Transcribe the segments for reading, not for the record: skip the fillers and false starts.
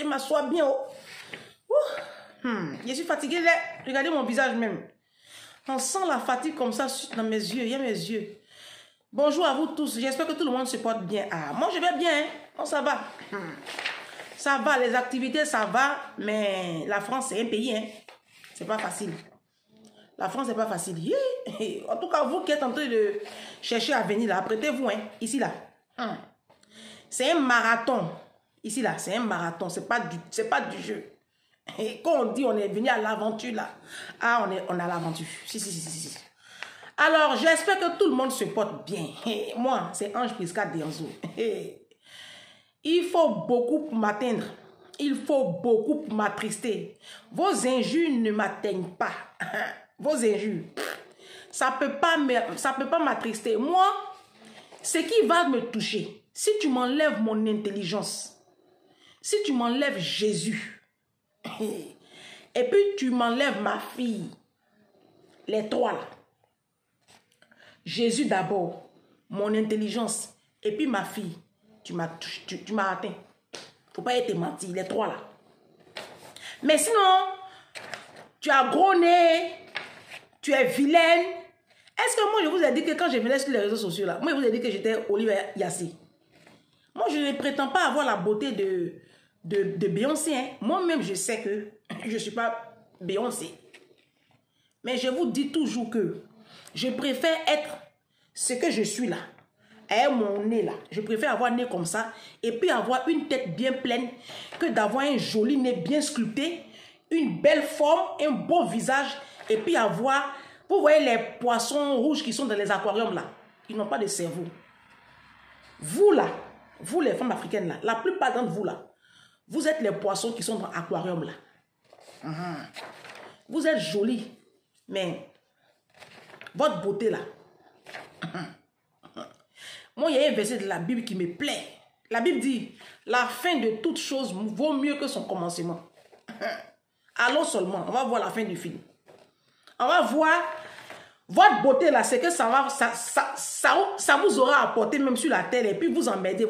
je m'assois bien. Je suis fatiguée là. Regardez mon visage même. On sent la fatigue comme ça dans mes yeux. Il y a mes yeux. Bonjour à vous tous. J'espère que tout le monde se porte bien. Ah, moi je vais bien. Hein? Bon, ça va. Ça va, les activités, ça va. Mais la France, c'est un pays. Hein? C'est pas facile. La France, c'est pas facile. En tout cas, vous qui êtes en train de chercher à venir là, apprêtez-vous. Hein? Ici, là. C'est un marathon. Ici, là, c'est un marathon. C'est pas du jeu. Et quand on dit on est venu à l'aventure, là. Ah, on a l'aventure. Si. Alors, j'espère que tout le monde se porte bien. Moi, c'est Ange Prisca Dianzo. Il faut beaucoup pour m'atteindre. Il faut beaucoup pour m'attrister. Vos injures ne m'atteignent pas. Vos injures. Ça peut pas m'attrister. Moi, ce qui va me toucher, si tu m'enlèves mon intelligence, si tu m'enlèves Jésus, et puis tu m'enlèves ma fille, les trois là. Jésus d'abord, mon intelligence, et puis ma fille, tu m'as atteint. Faut pas être menti, les trois là. Mais sinon, tu as gros nez, tu es vilaine. Est-ce que moi je vous ai dit que quand je venais sur les réseaux sociaux là, moi je vous ai dit que j'étais Oliver Yassé. Moi je ne prétends pas avoir la beauté de Beyoncé. Hein. Moi-même je sais que je ne suis pas Beyoncé. Mais je vous dis toujours que je préfère être ce que je suis là. Et mon nez là. Je préfère avoir un nez comme ça. Et puis avoir une tête bien pleine. Que d'avoir un joli nez bien sculpté. Une belle forme. Un beau visage. Et puis avoir... Vous voyez les poissons rouges qui sont dans les aquariums là. Ils n'ont pas de cerveau. Vous là. Vous les femmes africaines là. La plupart d'entre vous là. Vous êtes les poissons qui sont dans l'aquarium là. Vous êtes jolis. Mais... votre beauté là. Moi, il y a un verset de la Bible qui me plaît. La Bible dit, la fin de toute chose vaut mieux que son commencement. Allons seulement, on va voir la fin du film. On va voir votre beauté là, c'est que ça vous aura apporté même sur la terre et puis vous emmerdez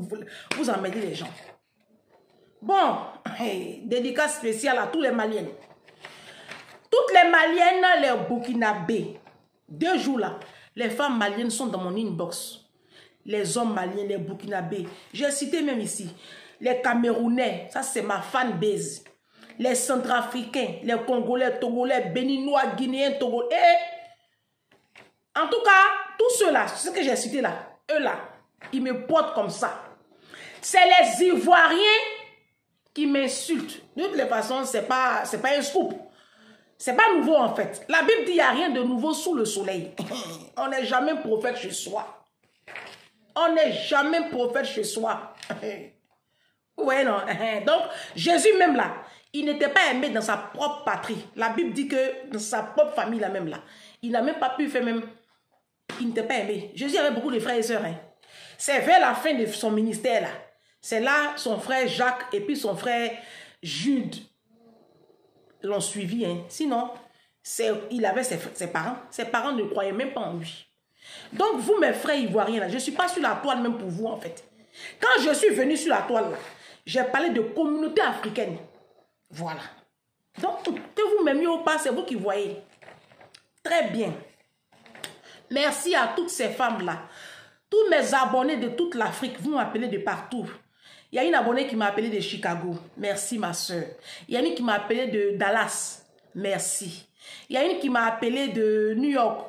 les gens. Bon, dédicace spéciale à tous les Maliennes. Toutes les Maliennes, les Burkinabés. 2 jours là, les femmes maliennes sont dans mon inbox. Les hommes maliens, les Burkinabés. J'ai cité même ici. Les Camerounais, ça c'est ma fanbase. Les Centrafricains, les Congolais, Togolais, Béninois, Guinéens, Togolais. En tout cas, tous ceux-là, ce que j'ai cité là, eux là, ils me portent comme ça. C'est les Ivoiriens qui m'insultent. De toutes les façons, c'est pas un scoop. C'est pas nouveau en fait. La Bible dit qu'il n'y a rien de nouveau sous le soleil. On n'est jamais prophète chez soi. On n'est jamais prophète chez soi. Ouais, non. Donc, Jésus même là, il n'était pas aimé dans sa propre patrie. La Bible dit que dans sa propre famille là même là, il n'a même pas pu faire même... Il n'était pas aimé. Jésus avait beaucoup de frères et sœurs. Hein. C'est vers la fin de son ministère là. C'est là son frère Jacques et puis son frère Jude l'ont suivi. Hein. Sinon, il avait ses parents. Ses parents ne croyaient même pas en lui. Donc, vous, mes frères ivoiriens, là, je ne suis pas sur la toile même pour vous, en fait. Quand je suis venu sur la toile, là, j'ai parlé de communauté africaine. Voilà. Donc, que vous m'aimiez ou pas, c'est vous qui voyez. Très bien. Merci à toutes ces femmes-là. Tous mes abonnés de toute l'Afrique, vous m'appelez de partout. Il y a une abonnée qui m'a appelé de Chicago. Merci, ma soeur. Il y a une qui m'a appelé de Dallas. Merci. Il y a une qui m'a appelé de New York.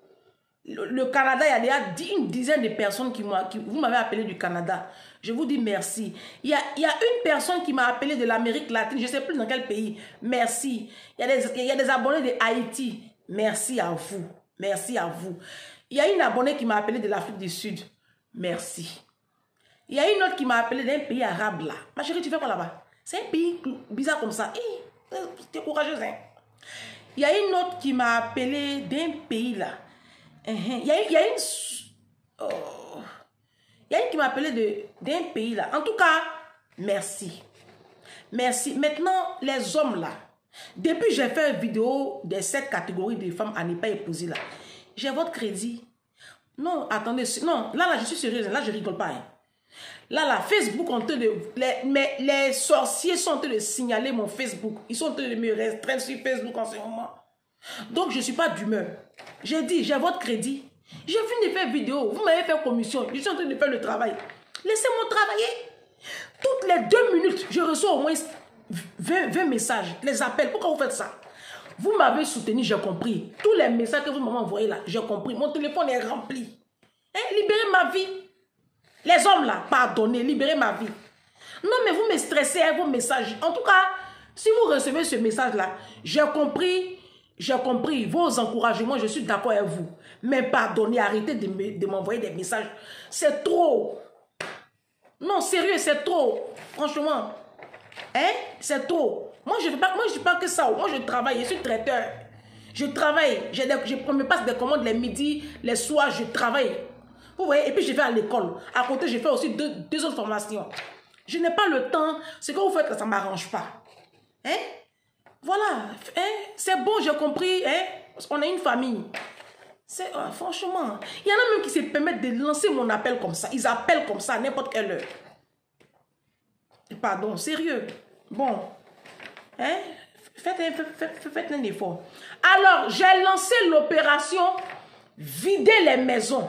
Le Canada, il y a une dizaine de personnes vous m'avez appelé du Canada. Je vous dis merci. Il y a une personne qui m'a appelé de l'Amérique latine. Je ne sais plus dans quel pays. Merci. Il y a des abonnés de Haïti. Merci à vous. Merci à vous. Il y a une abonnée qui m'a appelé de l'Afrique du Sud. Merci. Il y a une autre qui m'a appelé d'un pays arabe là. Ma chérie, tu fais quoi là-bas? C'est un pays bizarre comme ça. T'es courageuse, hein? Il y a une autre qui m'a appelé d'un pays là. Il y a une qui m'a appelé d'un pays là. En tout cas, merci. Merci. Maintenant, les hommes là. Depuis que j'ai fait une vidéo de 7 catégories de femmes à ne pas épouser là. J'ai votre crédit. Non, attendez. Non, là, je suis sérieuse. Là, je rigole pas. Hein. Là, Facebook, les sorciers sont en train de signaler mon Facebook. Ils sont en train de me restreindre sur Facebook en ce moment. Donc, je ne suis pas d'humeur. J'ai dit, j'ai votre crédit. J'ai fini de faire vidéo. Vous m'avez fait commission. Je suis en train de faire le travail. Laissez-moi travailler. Toutes les 2 minutes, je reçois au moins 20 messages. Les appels. Pourquoi vous faites ça? Vous m'avez soutenu, j'ai compris. Tous les messages que vous m'avez envoyés là, j'ai compris. Mon téléphone est rempli. Hein? Libérez ma vie. Les hommes là, pardonnez, libérez ma vie. Non, mais vous me stressez avec vos messages. En tout cas, si vous recevez ce message-là, j'ai compris vos encouragements, je suis d'accord avec vous. Mais pardonnez, arrêtez de m'envoyer des messages. C'est trop. Non, sérieux, c'est trop. Franchement. Hein? C'est trop. Moi, je ne fais pas que ça. Moi, je travaille, je suis traiteur. Je travaille. Je me passe des commandes les midis, les soirs, je travaille. Vous voyez, et puis je vais à l'école. À côté, je fais aussi deux autres formations. Je n'ai pas le temps. Ce que vous faites, ça ne m'arrange pas. Hein? Voilà. Hein? C'est bon, j'ai compris. Hein? Parce qu'on est une famille. Franchement, il y en a même qui se permettent de lancer mon appel comme ça. Ils appellent comme ça à n'importe quelle heure. Pardon, sérieux. Bon. Hein? Faites un effort. Alors, j'ai lancé l'opération vider les maisons.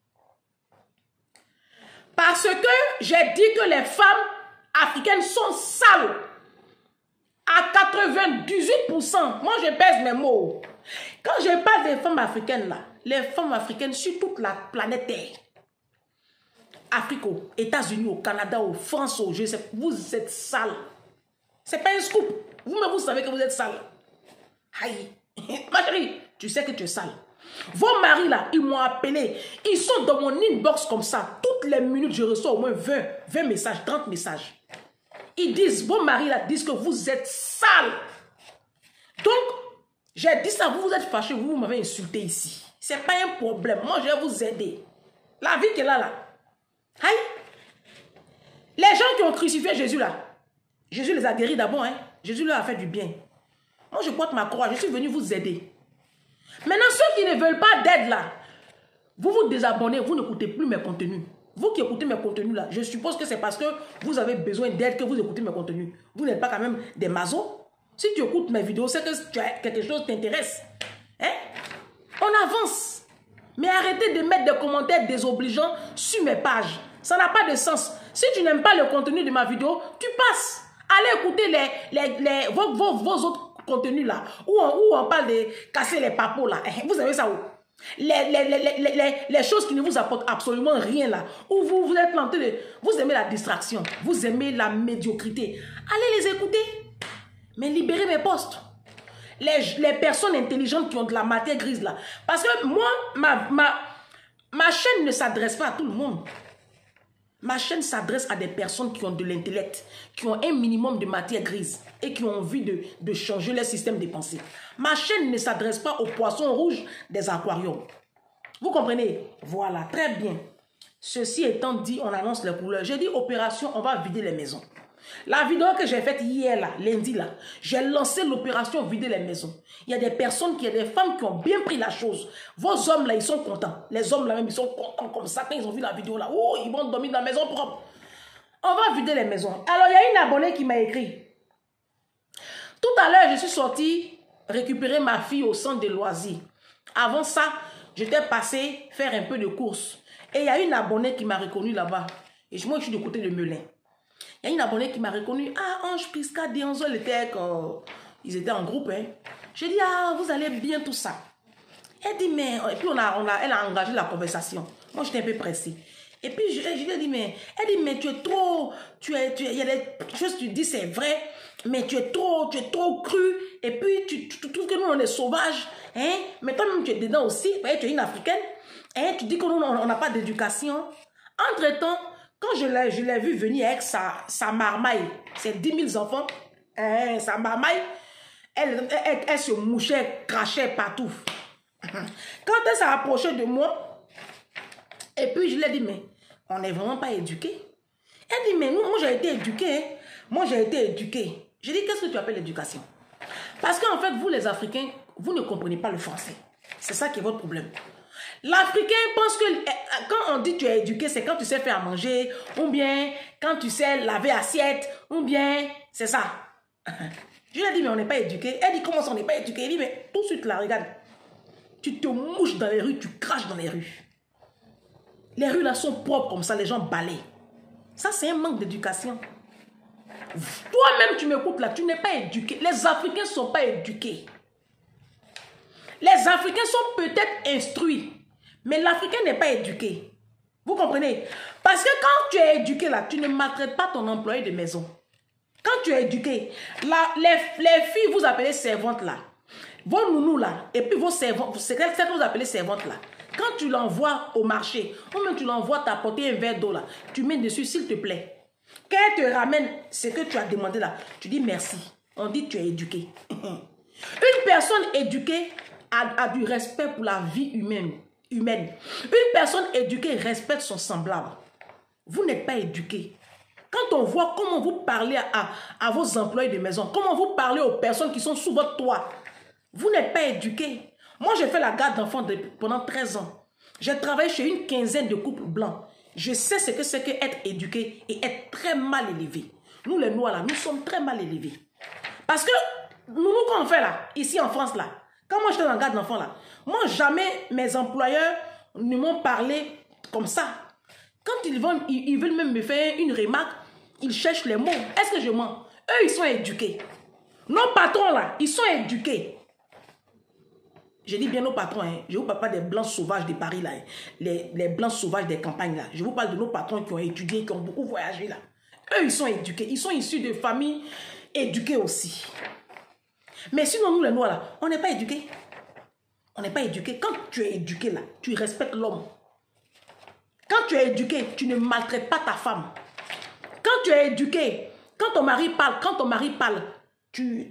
Parce que j'ai dit que les femmes africaines sont sales. À 98%. Moi, je pèse mes mots. Quand je parle des femmes africaines, là, les femmes africaines sur toute la planète Terre, Afrique, aux États-Unis, au Canada, au France, je sais, vous êtes sales. C'est pas un scoop. Vous-même, vous savez que vous êtes sales. Aïe. Ma chérie, tu sais que tu es sale. Vos maris, là, ils m'ont appelé. Ils sont dans mon inbox comme ça. Toutes les minutes, je reçois au moins 20 messages, 30 messages. Ils disent, vos maris, là, disent que vous êtes sale. Donc, j'ai dit ça, vous êtes fâchés, vous m'avez insulté ici. C'est pas un problème. Moi, je vais vous aider. La vie qu'elle a là. Aïe. Les gens qui ont crucifié Jésus, là, Jésus les a guéris d'abord, hein. Jésus leur a fait du bien. Moi, je porte ma croix, je suis venu vous aider. Maintenant, ceux qui ne veulent pas d'aide là, vous vous désabonnez, vous n'écoutez plus mes contenus. Vous qui écoutez mes contenus là, je suppose que c'est parce que vous avez besoin d'aide que vous écoutez mes contenus. Vous n'êtes pas quand même des masos. Si tu écoutes mes vidéos, c'est que quelque chose t'intéresse. Hein? On avance. Mais arrêtez de mettre des commentaires désobligeants sur mes pages. Ça n'a pas de sens. Si tu n'aimes pas le contenu de ma vidéo, tu passes. Allez écouter vos autres contenus là, où on parle de casser les papos là. Vous savez ça où? Les choses qui ne vous apportent absolument rien là, où vous êtes planté de... Vous aimez la distraction, vous aimez la médiocrité. Allez les écouter. Mais libérez mes postes. Les personnes intelligentes qui ont de la matière grise là. Parce que moi, ma chaîne ne s'adresse pas à tout le monde. Ma chaîne s'adresse à des personnes qui ont de l'intellect, qui ont un minimum de matière grise et qui ont envie de changer leur système de pensée. Ma chaîne ne s'adresse pas aux poissons rouges des aquariums. Vous comprenez? Voilà, très bien. Ceci étant dit, on annonce les couleurs. J'ai dit opération, on va vider les maisons. La vidéo que j'ai faite hier, là, lundi, là, j'ai lancé l'opération vider les maisons. Il y a des personnes, il y a des femmes qui ont bien pris la chose. Vos hommes, là, ils sont contents. Les hommes, là, même, ils sont contents comme ça. Quand ils ont vu la vidéo, là, oh, ils vont dormir dans la maison propre. On va vider les maisons. Alors, il y a une abonnée qui m'a écrit. Tout à l'heure, je suis sortie récupérer ma fille au centre de loisirs. Avant ça, j'étais passée faire un peu de courses. Et il y a une abonnée qui m'a reconnue là-bas. Et moi, je suis du côté de Melun. Il y a une abonnée qui m'a reconnu. Ah, Ange Prisca, Dionzo, ils étaient en groupe. Hein. J'ai dit, ah, vous allez bien tout ça. Elle dit, mais... Et puis, elle a engagé la conversation. Moi, j'étais un peu pressée. Et puis, je lui ai dit, mais... Elle dit, mais tu es trop... Il y a des choses que tu dis, c'est vrai. Mais tu es trop cru. Et puis, tu trouves que nous, on est sauvages. Hein? Mais toi-même, tu es dedans aussi. Tu es une Africaine. Hein? Tu dis que nous, on n'a pas d'éducation. Entre-temps... Quand je l'ai vu venir avec sa marmaille, ses 10 000 enfants, sa marmaille, elle se mouchait, crachait partout. Quand elle s'est approchée de moi, et puis je lui ai dit, mais on n'est vraiment pas éduqués. Elle dit, mais moi j'ai été éduquée. Hein. Moi j'ai été éduquée. J'ai dit, qu'est-ce que tu appelles l'éducation? Parce qu'en fait, vous les Africains, vous ne comprenez pas le français. C'est ça qui est votre problème. L'Africain pense que quand on dit tu es éduqué, c'est quand tu sais faire à manger, ou bien quand tu sais laver assiette, ou bien c'est ça. Je lui ai dit, mais on n'est pas éduqué. Elle dit, comment ça, on n'est pas éduqué? Il dit, mais tout de suite là, regarde. Tu te mouches dans les rues, tu craches dans les rues. Les rues là sont propres comme ça, les gens balayent. Ça, c'est un manque d'éducation. Toi-même, tu m'écoutes là, tu n'es pas éduqué. Les Africains ne sont pas éduqués. Les Africains sont peut-être instruits, mais l'Africain n'est pas éduqué. Vous comprenez? Parce que quand tu es éduqué là, tu ne maltraites pas ton employé de maison. Quand tu es éduqué, là, les filles, vous appelez servantes là, vos nounous là, et puis vos servantes, c'est celle que vous appelez servantes là. Quand tu l'envoies au marché, ou même tu l'envoies t'apporter un verre d'eau là, tu mets dessus s'il te plaît. Quand elle te ramène ce que tu as demandé là, tu dis merci. On dit tu es éduqué. Une personne éduquée a du respect pour la vie humaine. Une personne éduquée respecte son semblable. Vous n'êtes pas éduqué. Quand on voit comment vous parlez à vos employés de maison, comment vous parlez aux personnes qui sont sous votre toit, vous n'êtes pas éduqué. Moi, j'ai fait la garde d'enfants pendant 13 ans. J'ai travaillé chez une quinzaine de couples blancs. Je sais ce que c'est qu'être éduqué et être très mal élevé. Nous, les Noirs, là, nous sommes très mal élevés. Parce que nous, quand on fait là, ici en France, là, quand moi j'étais dans la garde d'enfants, là, moi, jamais mes employeurs ne m'ont parlé comme ça. Quand ils veulent même me faire une remarque, ils cherchent les mots. Est-ce que je mens? Eux, ils sont éduqués. Nos patrons, là, ils sont éduqués. Je dis bien nos patrons, hein. Je ne vous parle pas des blancs sauvages de Paris, là, hein. Les blancs sauvages des campagnes, là. Je vous parle de nos patrons qui ont étudié, qui ont beaucoup voyagé, là. Eux, ils sont éduqués. Ils sont issus de familles éduquées aussi. Mais sinon, nous, les Noirs, là, on n'est pas éduqués. On n'est pas éduqués. Quand tu es éduqué, là, tu respectes l'homme. Quand tu es éduqué, tu ne maltraites pas ta femme. Quand tu es éduqué, quand ton mari parle, tu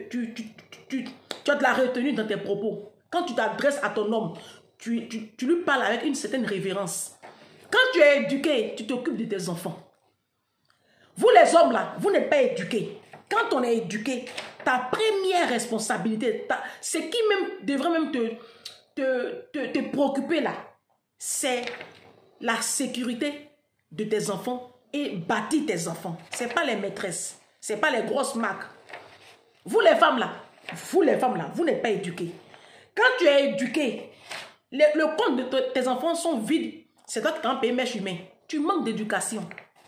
as de la retenue dans tes propos. Quand tu t'adresses à ton homme, tu lui parles avec une certaine révérence. Quand tu es éduqué, tu t'occupes de tes enfants. Vous les hommes là, vous n'êtes pas éduqués. Quand on est éduqué, ta première responsabilité, ce qui même devrait même te préoccuper là, c'est la sécurité de tes enfants et bâtir tes enfants. Ce n'est pas les maîtresses, ce n'est pas les grosses marques. Vous les femmes là, vous n'êtes pas éduqués. Quand tu es éduqué, le compte de tes enfants sont vides. C'est toi qui t'en payes mèche humain. Tu manques d'éducation.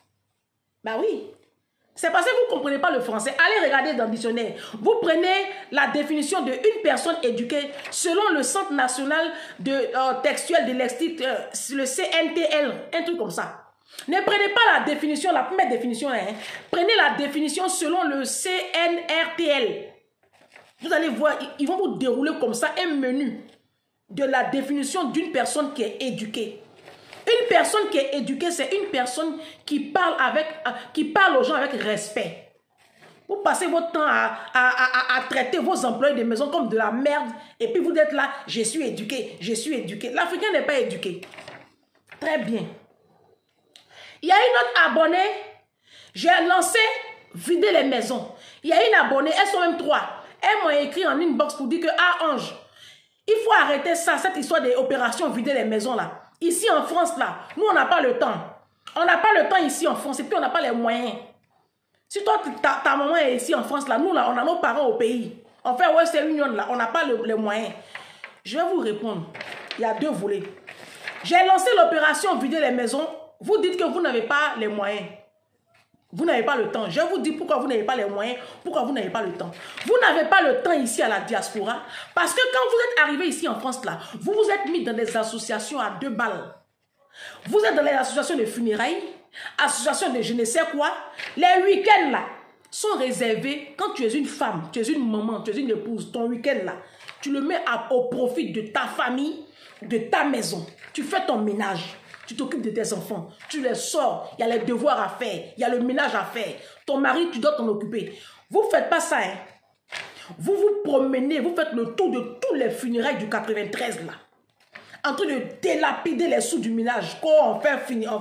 Bah oui. C'est parce que vous ne comprenez pas le français. Allez regarder dans le dictionnaire. Vous prenez la définition d'une personne éduquée selon le Centre national textuel de lexique, le CNTL, un truc comme ça. Ne prenez pas la définition, la première définition. Hein. Prenez la définition selon le CNRTL. Vous allez voir, ils vont vous dérouler comme ça un menu de la définition d'une personne qui est éduquée. Une personne qui est éduquée, c'est une personne qui parle aux gens avec respect. Vous passez votre temps à traiter vos employés de maison comme de la merde et puis vous êtes là, je suis éduqué, je suis éduqué. L'Africain n'est pas éduqué. Très bien. Il y a une autre abonnée, j'ai lancé vider les maisons. Il y a une abonnée, elles sont même 3. Elles m'ont écrit en inbox pour dire que, ah Ange, il faut arrêter ça, cette histoire des opérations vider les maisons là. Ici en France là, nous on n'a pas le temps. On n'a pas le temps ici en France et puis on n'a pas les moyens. Si toi, ta maman est ici en France là, nous là, on a nos parents au pays. On fait Western Union là, on n'a pas les moyens. Je vais vous répondre. Il y a 2 volets. J'ai lancé l'opération vider les maisons. Vous dites que vous n'avez pas les moyens. Vous n'avez pas le temps. Je vous dis pourquoi vous n'avez pas les moyens, pourquoi vous n'avez pas le temps. Vous n'avez pas le temps ici à la diaspora parce que quand vous êtes arrivé ici en France là, vous vous êtes mis dans des associations à 2 balles. Vous êtes dans les associations de funérailles, associations de je ne sais quoi. Les week-ends là sont réservés quand tu es une femme, tu es une maman, tu es une épouse. Ton week-end là, tu le mets au profit de ta famille, de ta maison. Tu fais ton ménage. Tu t'occupes de tes enfants, tu les sors, il y a les devoirs à faire, il y a le ménage à faire. Ton mari, tu dois t'en occuper. Vous ne faites pas ça, hein. Vous vous promenez, vous faites le tour de tous les funérailles du 93 là. En train de délapider les sous du ménage. Quand on fait finir,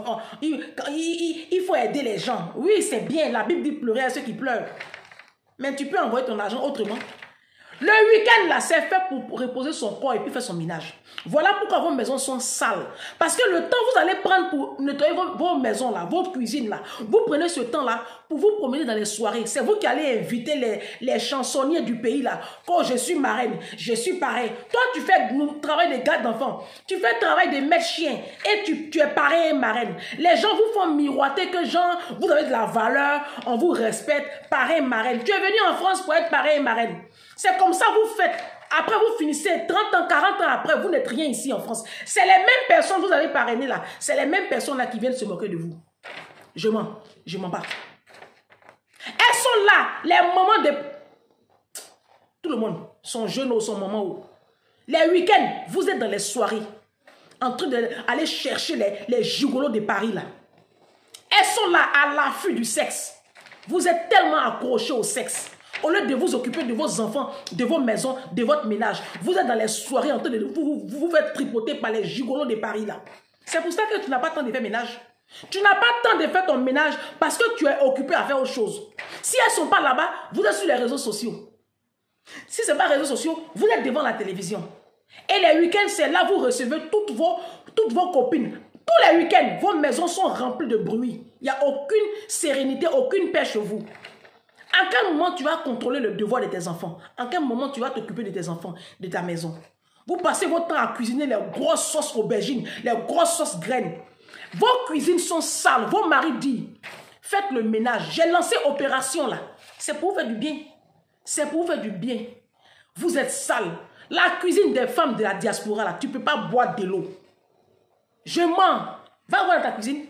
il faut aider les gens. Oui, c'est bien, la Bible dit pleurer à ceux qui pleurent. Mais tu peux envoyer ton argent autrement. Le week-end, là, c'est fait pour reposer son corps et puis faire son ménage. Voilà pourquoi vos maisons sont sales. Parce que le temps que vous allez prendre pour nettoyer vos maisons, là, votre cuisine, là, vous prenez ce temps-là pour vous promener dans les soirées. C'est vous qui allez inviter les chansonniers du pays, là. Quand je suis marraine, je suis pareil. Toi, tu fais le travail des gardes d'enfants. Tu fais le travail des maîtres chiens. Et tu es pareil, marraine. Les gens vous font miroiter que, genre, vous avez de la valeur, on vous respecte, pareil, marraine. Tu es venu en France pour être pareil, marraine. C'est comme ça vous faites. Après, vous finissez 30 ans, 40 ans après, vous n'êtes rien ici en France. C'est les mêmes personnes que vous avez parrainées là. C'est les mêmes personnes là qui viennent se moquer de vous. Je mens pas. Elles sont là, les moments de... Tout le monde, son jeune ou son moment où. Les week-ends, vous êtes dans les soirées, en train d'aller chercher les gigolos de Paris là. Elles sont là à l'affût du sexe. Vous êtes tellement accrochés au sexe. Au lieu de vous occuper de vos enfants, de vos maisons, de votre ménage, vous êtes dans les soirées en train de vous faites tripoter par les gigolos de Paris là. C'est pour ça que tu n'as pas le temps de faire ménage. Tu n'as pas le temps de faire ton ménage parce que tu es occupé à faire autre chose. Si elles ne sont pas là-bas, vous êtes sur les réseaux sociaux. Si ce n'est pas les réseaux sociaux, vous êtes devant la télévision. Et les week-ends, c'est là que vous recevez toutes vos copines. Tous les week-ends, vos maisons sont remplies de bruit. Il n'y a aucune sérénité, aucune paix chez vous. À quel moment tu vas contrôler le devoir de tes enfants? À quel moment tu vas t'occuper de tes enfants, de ta maison? Vous passez votre temps à cuisiner les grosses sauces aubergines, les grosses sauces graines. Vos cuisines sont sales. Vos maris disent, faites le ménage. J'ai lancé opération là. C'est pour vous faire du bien. C'est pour vous faire du bien. Vous êtes sales. La cuisine des femmes de la diaspora là, tu ne peux pas boire de l'eau. Je mens. Va voir dans ta cuisine.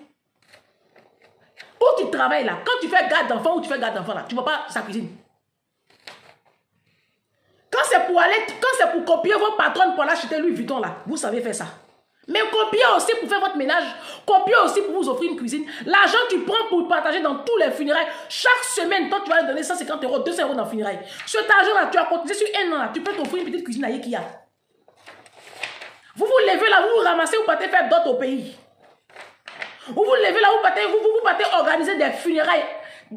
Où tu travailles là, quand tu fais garde d'enfant ou tu fais garde d'enfant là, tu ne vois pas sa cuisine. Quand c'est pour copier vos patronnes pour aller acheter Louis Vuitton là, vous savez faire ça. Mais copier aussi pour faire votre ménage, copier aussi pour vous offrir une cuisine. L'argent tu prends pour partager dans tous les funérailles. Chaque semaine, toi tu vas donner 150 €, 200 € dans le funérailles. Cet argent là, tu as cotisé sur un an là, tu peux t'offrir une petite cuisine à Yekia. Vous vous levez là, vous vous ramassez, vous partez faire d'autres au pays. Vous vous levez là, vous partez organiser des funérailles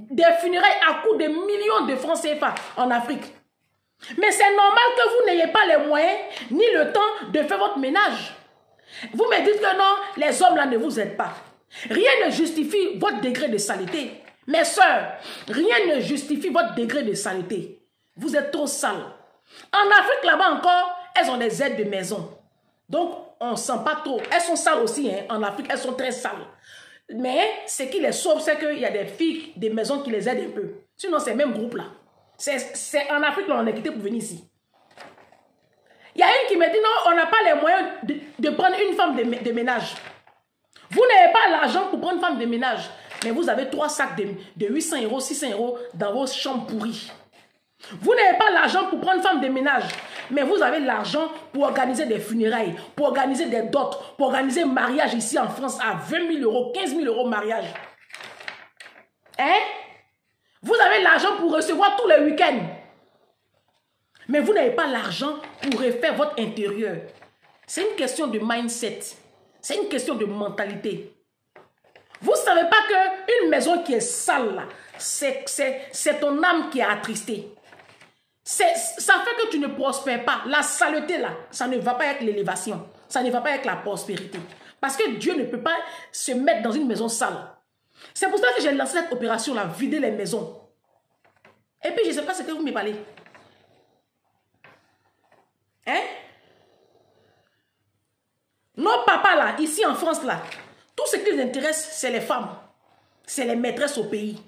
à coût de millions de francs CFA en Afrique. Mais c'est normal que vous n'ayez pas les moyens ni le temps de faire votre ménage. Vous me dites que non, les hommes là ne vous aident pas. Rien ne justifie votre degré de saleté. Mes soeurs, rien ne justifie votre degré de saleté. Vous êtes trop sales. En Afrique là-bas encore, elles ont des aides de maison. Donc, on ne sent pas trop. Elles sont sales aussi, hein. En Afrique, elles sont très sales. Mais ce qui les sauve, c'est qu'il y a des filles, des maisons qui les aident un peu. Sinon, c'est le même groupe là. C'est en Afrique qu'on est quitté pour venir ici. Il y a une qui me dit non, on n'a pas les moyens de prendre une femme de ménage. Vous n'avez pas l'argent pour prendre une femme de ménage. Mais vous avez 3 sacs de 800 €, 600 € dans vos chambres pourries. Vous n'avez pas l'argent pour prendre une femme de ménage. Mais vous avez l'argent pour organiser des funérailles, pour organiser des dots, pour organiser un mariage ici en France à 20 000 €, 15 000 € mariage. Hein? Vous avez l'argent pour recevoir tous les week-ends. Mais vous n'avez pas l'argent pour refaire votre intérieur. C'est une question de mindset. C'est une question de mentalité. Vous ne savez pas qu'une maison qui est sale, là, c'est ton âme qui est attristée. Ça fait que tu ne prospères pas. La saleté, là, ça ne va pas avec l'élévation. Ça ne va pas avec la prospérité. Parce que Dieu ne peut pas se mettre dans une maison sale. C'est pour ça que j'ai lancé cette opération-là, vider les maisons. Et puis, je ne sais pas ce que vous me parlez. Hein? Nos papas, là, ici en France, là, tout ce qui les intéresse, c'est les femmes. C'est les maîtresses au pays.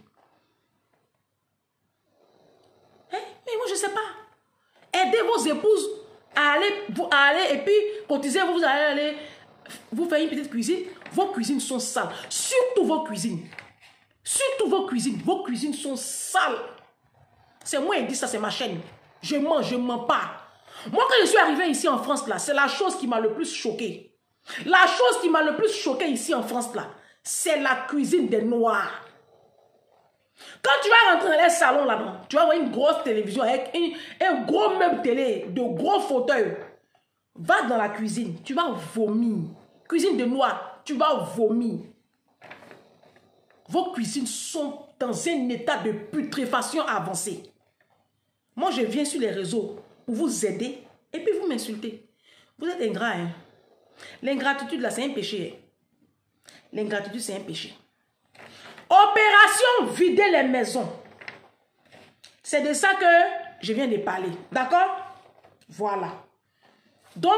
Hein? Mais moi, je ne sais pas. Aidez vos épouses à aller et puis cotiser, vous allez aller vous faire une petite cuisine. Vos cuisines sont sales. Surtout vos cuisines. Surtout vos cuisines. Vos cuisines sont sales. C'est moi qui dis ça, c'est ma chaîne. Je mens pas. Moi, quand je suis arrivé ici en France, là, c'est la chose qui m'a le plus choqué. La chose qui m'a le plus choqué ici en France, là, c'est la cuisine des Noirs. Quand tu vas rentrer dans les salons là-bas, tu vas voir une grosse télévision avec un gros meuble télé, de gros fauteuils. Va dans la cuisine, tu vas vomir. Cuisine de Noirs, tu vas vomir. Vos cuisines sont dans un état de putréfaction avancé. Moi, je viens sur les réseaux pour vous aider, et puis vous m'insultez. Vous êtes ingrat, hein. L'ingratitude, là, c'est un péché. Hein. L'ingratitude, c'est un péché. Opération vider les maisons. C'est de ça que je viens de parler. D'accord? Voilà. Donc,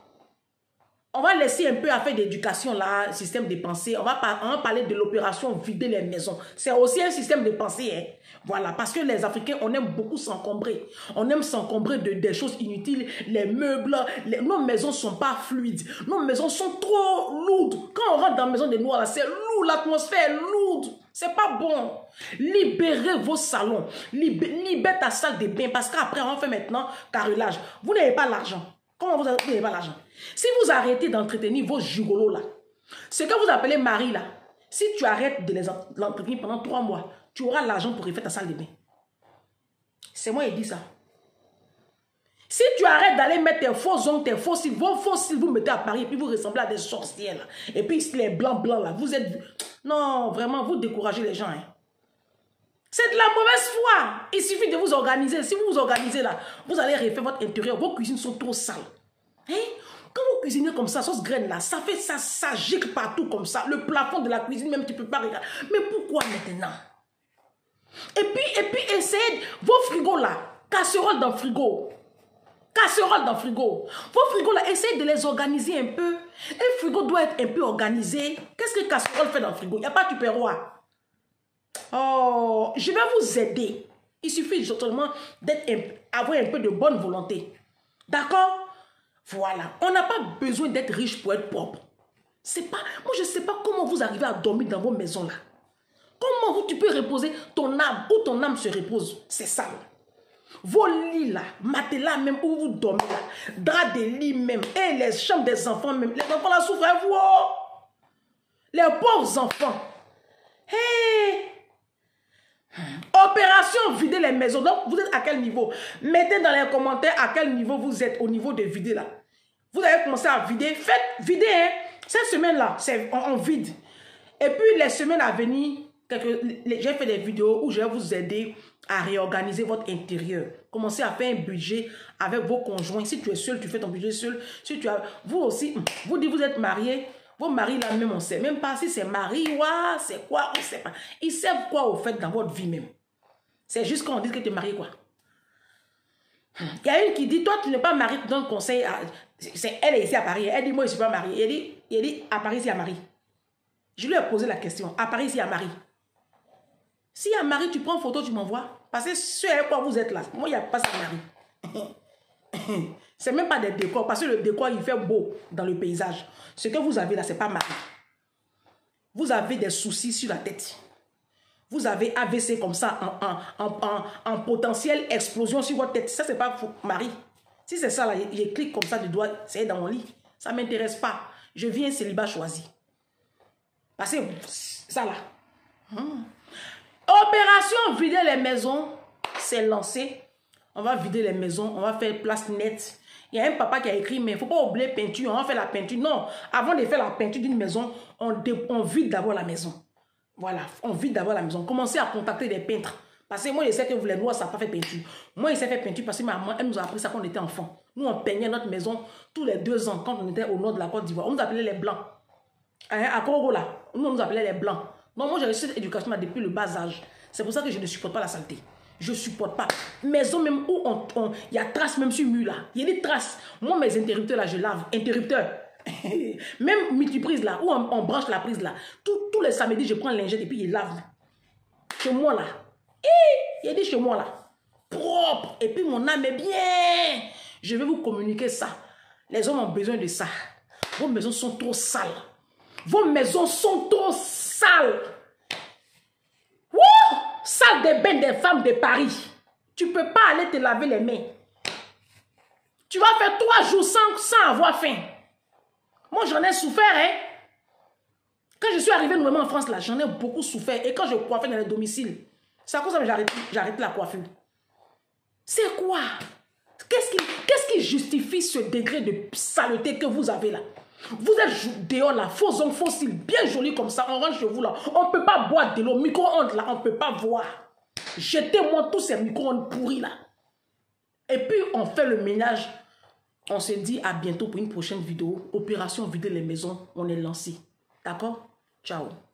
on va laisser un peu affaire d'éducation, là, système de pensée. On va parler de l'opération vider les maisons. C'est aussi un système de pensée. Hein. Voilà, parce que les Africains, on aime beaucoup s'encombrer. On aime s'encombrer des choses inutiles. Les meubles, nos maisons ne sont pas fluides. Nos maisons sont trop lourdes. Quand on rentre dans la maison des Noirs, c'est lourd, l'atmosphère est lourde. C'est pas bon. Libérez vos salons. Libérez ta salle de bain. Parce qu'après, on fait maintenant carrelage. Vous n'avez pas l'argent. Comment vous n'avez pas l'argent? Si vous arrêtez d'entretenir vos gigolos là, ce que vous appelez mari là, si tu arrêtes de les entretenir pendant 3 mois, tu auras l'argent pour refaire ta salle de bain. C'est moi qui dis ça. Si tu arrêtes d'aller mettre tes faux ongles, tes faux cils, vos faux cils, vous mettez à Paris et puis vous ressemblez à des sorcières là. Et puis les blancs là, vous êtes... Non, vraiment, vous découragez les gens. Hein. C'est de la mauvaise foi. Il suffit de vous organiser. Si vous vous organisez là, vous allez refaire votre intérieur. Vos cuisines sont trop sales. Hein? Quand vous cuisinez comme ça, sauce graine là, ça fait ça gicle partout comme ça. Le plafond de la cuisine, même tu ne peux pas regarder. Mais pourquoi maintenant? Et puis essayez vos frigos là, casseroles dans le frigo. Casseroles dans le frigo. Vos frigos là, essayez de les organiser un peu. Un frigo doit être un peu organisé. Qu'est-ce que casserole fait dans le frigo? Il n'y a pas de tupperware. Oh, je vais vous aider. Il suffit seulement d'avoir un peu de bonne volonté. D'accord? Voilà. On n'a pas besoin d'être riche pour être propre. C'est pas... Moi, je ne sais pas comment vous arrivez à dormir dans vos maisons là. Comment tu peux reposer ton âme, où ton âme se repose. C'est ça. Vos lits là, matelas même où vous dormez là, draps de lit même, et les chambres des enfants même. Les enfants là souffrent, vous. Les pauvres enfants. Hey! Opération vider les maisons. Donc, vous êtes à quel niveau? Mettez dans les commentaires à quel niveau vous êtes au niveau de vider là. Vous avez commencé à vider. Faites vider. Hein. Cette semaine-là, on vide. Et puis, les semaines à venir, j'ai fait des vidéos où je vais vous aider à réorganiser votre intérieur. Commencez à faire un budget avec vos conjoints. Si tu es seul, tu fais ton budget seul. Si tu as, vous aussi, vous dites vous êtes marié. Vos maris là même, on ne sait même pas si c'est mari ou c'est quoi, on ne sait pas. Ils savent quoi au fait dans votre vie même. C'est juste quand on dit que tu es marié quoi. Il y a une qui dit, toi tu n'es pas marié, tu donnes conseil à... Elle est ici à Paris, elle dit, moi je ne suis pas mariée. Elle dit, à Paris, il y a Marie. Je lui ai posé la question, à Paris, il y a Marie. S'il y a Marie, tu prends une photo, tu m'envoies. Parce que ce avec quoi vous êtes là, moi il n'y a pas ça Marie. C'est même pas des décors, parce que le décor, il fait beau dans le paysage. Ce que vous avez là, c'est pas Marie. Vous avez des soucis sur la tête. Vous avez AVC comme ça, en potentielle explosion sur votre tête. Ça, c'est pas Marie. Si c'est ça, là, je clique comme ça du doigt, c'est dans mon lit. Ça ne m'intéresse pas. Je viens célibat choisi. Parce que ça là. Opération vider les maisons, c'est lancé. On va vider les maisons, on va faire place nette. Il y a un papa qui a écrit, mais il ne faut pas oublier peinture, on va faire la peinture. Non, avant de faire la peinture d'une maison, on vide d'abord la maison. Voilà, on vide d'abord la maison. Commencez à contacter des peintres. Parce que moi, je sais que vous, les Noirs, ça n'a pas fait peinture. Moi, je sais faire peinture parce que ma maman, elle nous a appris ça quand on était enfant. Nous, on peignait notre maison tous les 2 ans quand on était au nord de la Côte d'Ivoire. On nous appelait les Blancs. À Congo, là, nous, on nous appelait les Blancs. Donc, moi, j'ai reçu cette éducation là depuis le bas âge. C'est pour ça que je ne supporte pas la saleté. Je ne supporte pas. Maison même où il y a traces même sur le mur là. Il y a des traces. Moi, mes interrupteurs là, je lave. Interrupteurs. Même multiprise là, où on branche la prise là. Tous les samedis, je prends la lingette et puis je lave. Chez moi là. Il a dit chez moi là. Propre. Et puis mon âme est bien. Je vais vous communiquer ça. Les hommes ont besoin de ça. Vos maisons sont trop sales. Vos maisons sont trop sales. Wouh! Salle de bain des femmes de Paris. Tu ne peux pas aller te laver les mains. Tu vas faire 3 jours sans avoir faim. Moi, j'en ai souffert, hein. Quand je suis arrivée nouvellement en France, là, j'en ai beaucoup souffert. Et quand je coiffais dans les domiciles, c'est à cause que j'arrête la coiffure. C'est quoi? Qu'est-ce qui justifie ce degré de saleté que vous avez là? Vous êtes dehors là, faux ongles, faux cils, bien jolis comme ça, on rentre chez vous là. On ne peut pas boire de l'eau, micro-ondes là, on ne peut pas voir. Jetez-moi tous ces micro-ondes pourris là. Et puis, on fait le ménage. On se dit à bientôt pour une prochaine vidéo. Opération vider les maisons, on est lancé. D'accord? Ciao.